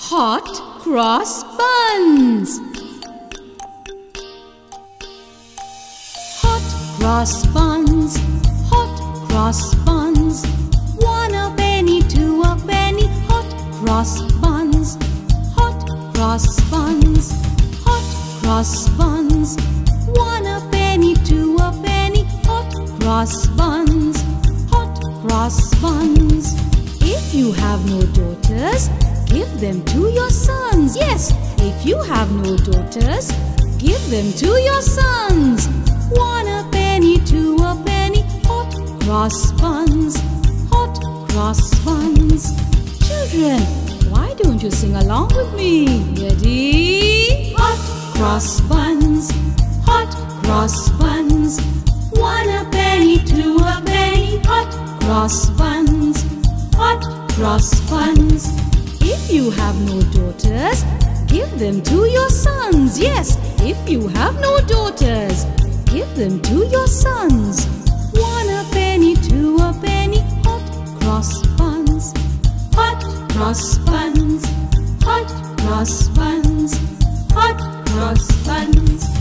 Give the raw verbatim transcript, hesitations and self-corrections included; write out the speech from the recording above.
Hot cross buns. Hot cross buns, hot cross buns. One a penny, two a penny. Hot cross buns, hot cross buns, hot cross buns. One a penny, two a penny. Hot cross buns, hot cross buns. If you have no daughters, give them to your sons. Yes, if you have no daughters, give them to your sons. One a penny, two a penny. Hot cross buns, hot cross buns. Children, why don't you sing along with me? Ready? Hot cross buns, hot cross buns. One a penny, two a penny. Hot cross buns, hot cross buns. If you have no daughters, give them to your sons. Yes, if you have no daughters, give them to your sons. One a penny, two a penny. Hot cross buns, hot cross buns, hot cross buns, hot cross buns.